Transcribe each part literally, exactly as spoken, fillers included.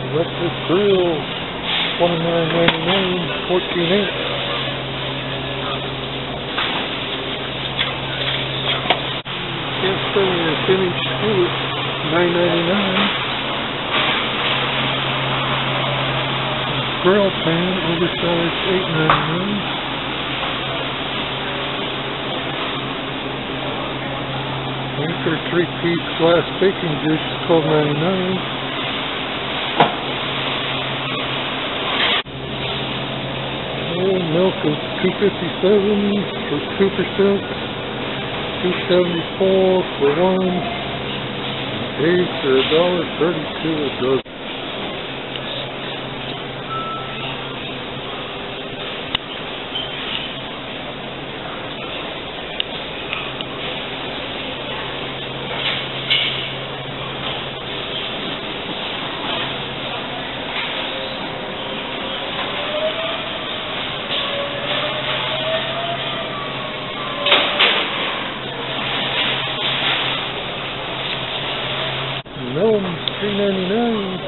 Electric grill, twenty-nine ninety-nine, fourteen inch. Cast iron finished skillet, nine ninety-nine. Grill pan, oversized, eight ninety-nine. Anchor three-piece glass baking dish, twelve ninety-nine. Milk is two fifty-seven for two percent, two seventy-four for one, eggs are a dollar thirty-two a dozen. Melons, three ninety-nine.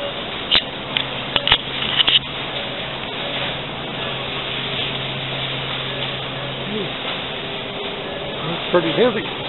That's pretty heavy.